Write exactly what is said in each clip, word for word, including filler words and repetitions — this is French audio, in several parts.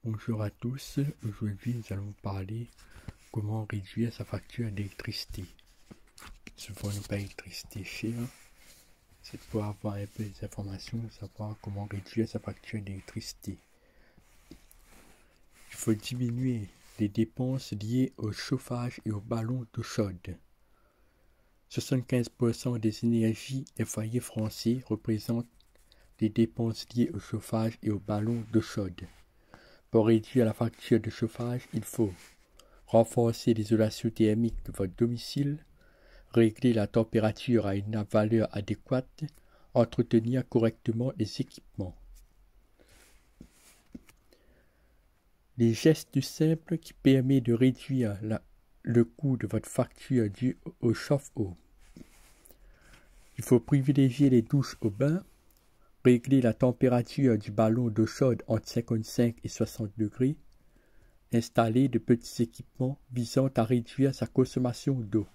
Bonjour à tous, aujourd'hui nous allons parler comment réduire sa facture d'électricité. Souvent nous payons l'électricité chère, c'est pour avoir un peu des informations, savoir comment réduire sa facture d'électricité. Il faut diminuer les dépenses liées au chauffage et aux ballons d'eau chaude. soixante-quinze pour cent des énergies des foyers français représentent les dépenses liées au chauffage et aux ballons d'eau chaude. Pour réduire la facture de chauffage, il faut renforcer l'isolation thermique de votre domicile, régler la température à une valeur adéquate, entretenir correctement les équipements. Les gestes simples qui permettent de réduire la, le coût de votre facture due au chauffe-eau. Il faut privilégier les douches au bain, régler la température du ballon d'eau chaude entre cinquante-cinq et soixante degrés, installer de petits équipements visant à réduire sa consommation d'eau.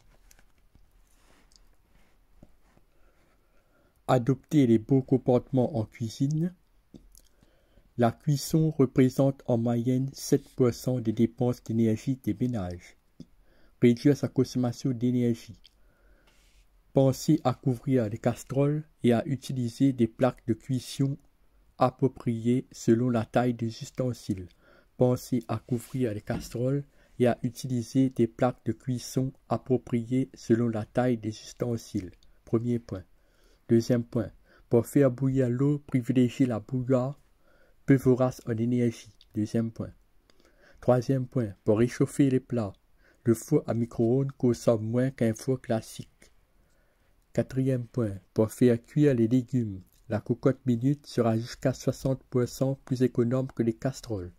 Adopter les bons comportements en cuisine. La cuisson représente en moyenne sept pour cent des dépenses d'énergie des ménages. Réduire sa consommation d'énergie. Pensez à couvrir les casseroles et à utiliser des plaques de cuisson appropriées selon la taille des ustensiles. Pensez à couvrir les casseroles et à utiliser des plaques de cuisson appropriées selon la taille des ustensiles. Premier point. Deuxième point. Pour faire bouillir l'eau, privilégiez la bouilloire, peu vorace en énergie. Deuxième point. Troisième point. Pour réchauffer les plats, le four à micro-ondes consomme moins qu'un four classique. Quatrième point. Pour faire cuire les légumes, la cocotte minute sera jusqu'à soixante pour cent plus économe que les casseroles.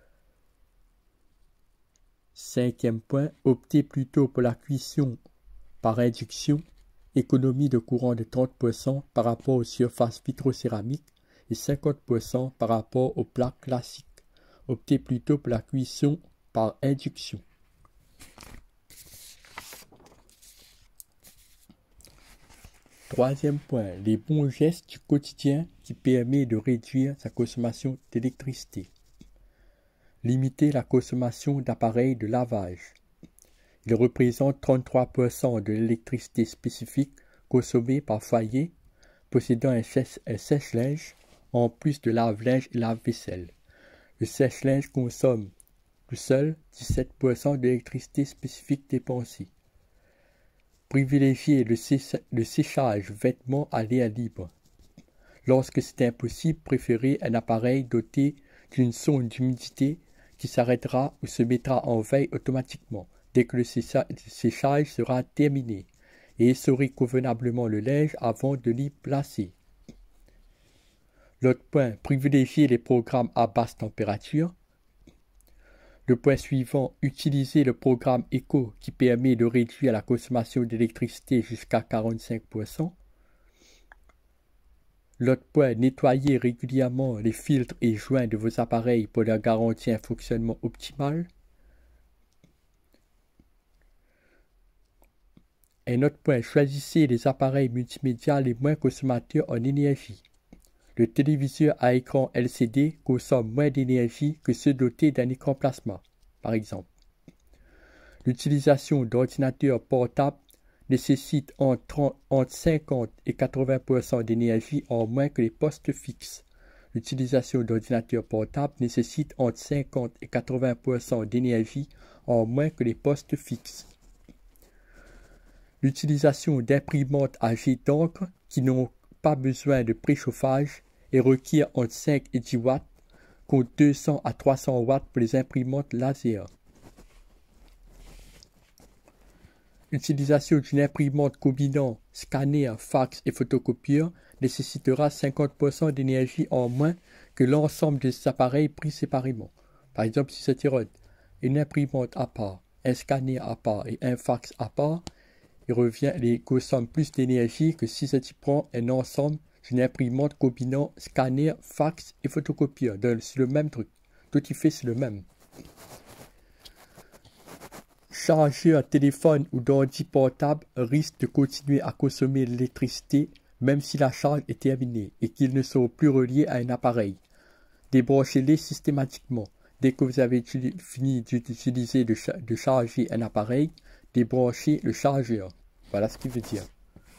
Cinquième point. Optez plutôt pour la cuisson par induction, économie de courant de trente pour cent par rapport aux surfaces vitrocéramiques et cinquante pour cent par rapport aux plaques classiques. Optez plutôt pour la cuisson par induction. Troisième point, les bons gestes du quotidien qui permettent de réduire sa consommation d'électricité. Limiter la consommation d'appareils de lavage. Ils représentent trente-trois pour cent de l'électricité spécifique consommée par foyer possédant un, sèche, un sèche-linge en plus de lave-linge et lave-vaisselle. Le sèche-linge consomme tout seul dix-sept pour cent de l'électricité spécifique dépensée. Privilégier le, sé le séchage vêtements à l'air libre. Lorsque c'est impossible, préférez un appareil doté d'une sonde d'humidité qui s'arrêtera ou se mettra en veille automatiquement dès que le séchage sera terminé, et essorez convenablement le linge avant de l'y placer. L'autre point, privilégier les programmes à basse température. Le point suivant, utiliser le programme Eco qui permet de réduire la consommation d'électricité jusqu'à quarante-cinq pour cent. L'autre point, nettoyer régulièrement les filtres et joints de vos appareils pour leur garantir un fonctionnement optimal. Un autre point, choisissez les appareils multimédia les moins consommateurs en énergie. Le téléviseur à écran L C D consomme moins d'énergie que ceux dotés d'un écran plasma, par exemple. L'utilisation d'ordinateurs portables nécessite entre, entre cinquante et quatre-vingts pour cent d'énergie en moins que les postes fixes. L'utilisation d'ordinateurs portables nécessite entre cinquante et quatre-vingts pour cent d'énergie en moins que les postes fixes. L'utilisation d'imprimantes à jet d'encre qui n'ont pas besoin de préchauffage et requiert entre cinq et dix watts, contre deux cents à trois cents watts pour les imprimantes laser. L'utilisation d'une imprimante combinant scanner, fax et photocopieur nécessitera cinquante pour cent d'énergie en moins que l'ensemble des appareils pris séparément. Par exemple, si c'est une imprimante à part, un scanner à part et un fax à part, il revient, les consomme plus d'énergie que si ça prend un ensemble d'une imprimante combinant scanner, fax et photocopieur. C'est le même truc. Tout y fait, c'est le même. Charger un téléphone ou d'ordi portable risque de continuer à consommer l'électricité même si la charge est terminée et qu'ils ne seront plus reliés à un appareil. Débranchez-les systématiquement. Dès que vous avez fini d'utiliser, de, cha de charger un appareil, débranchez le chargeur. Voilà ce qu'il veut dire.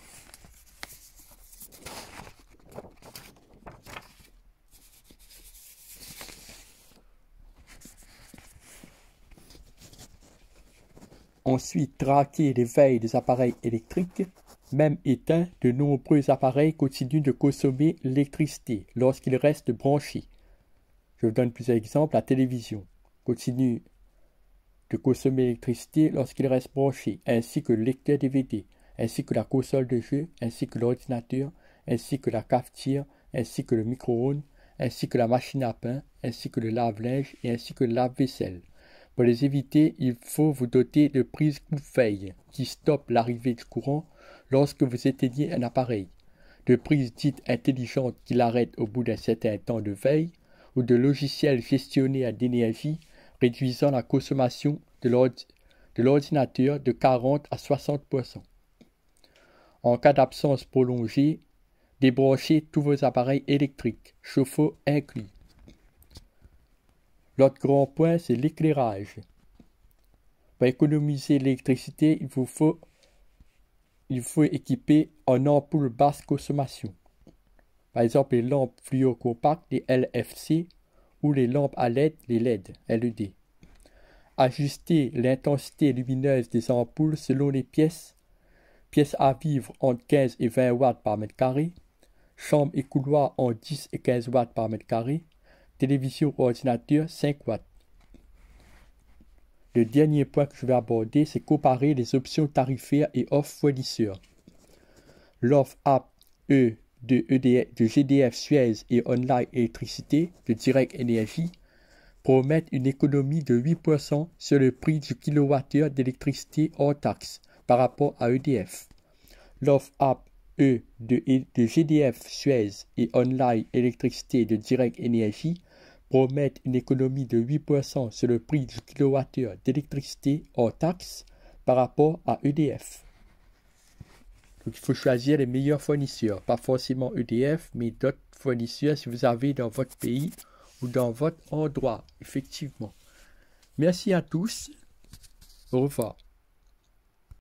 Ensuite, traquez les veilles des appareils électriques. Même éteints, de nombreux appareils continuent de consommer l'électricité lorsqu'ils restent branchés. Je vous donne plusieurs exemples. La télévision continue de consommer l'électricité lorsqu'il reste branché, ainsi que le lecteur D V D, ainsi que la console de jeu, ainsi que l'ordinateur, ainsi que la cafetière, ainsi que le micro-ondes, ainsi que la machine à pain, ainsi que le lave-linge et ainsi que le lave-vaisselle. Pour les éviter, il faut vous doter de prises coupe-veille qui stoppent l'arrivée du courant lorsque vous éteignez un appareil, de prises dites intelligentes qui l'arrêtent au bout d'un certain temps de veille, ou de logiciels gestionnaires d'énergie réduisant la consommation de l'ordinateur de quarante à soixante pour cent. En cas d'absence prolongée, débranchez tous vos appareils électriques, chauffe-eau inclus. L'autre grand point, c'est l'éclairage. Pour économiser l'électricité, il vous faut, il faut équiper en ampoules basse consommation. Par exemple, les lampes fluocompactes, les L F C, ou les lampes à L E D, les L E D, L E D. Ajustez l'intensité lumineuse des ampoules selon les pièces. Pièces à vivre entre quinze et vingt watts par mètre carré. Chambre et couloir entre dix et quinze watts par mètre carré. Télévision ou ordinateur, cinq watts. Le dernier point que je vais aborder, c'est comparer les options tarifaires et offres fournisseurs. L'offre A P E de, E D F, de G D F Suez et Online Électricité de Direct Énergie promettent une économie de huit pour cent sur le prix du kilowattheure d'électricité hors taxe par rapport à E D F. L'offre A P E de, de G D F Suez et Online Électricité de Direct Énergie promettent une économie de huit pour cent sur le prix du kilowattheure d'électricité hors taxe par rapport à E D F. Donc il faut choisir les meilleurs fournisseurs, pas forcément E D F, mais d'autres fournisseurs si vous avez dans votre pays ou dans votre endroit, effectivement. Merci à tous. Au revoir.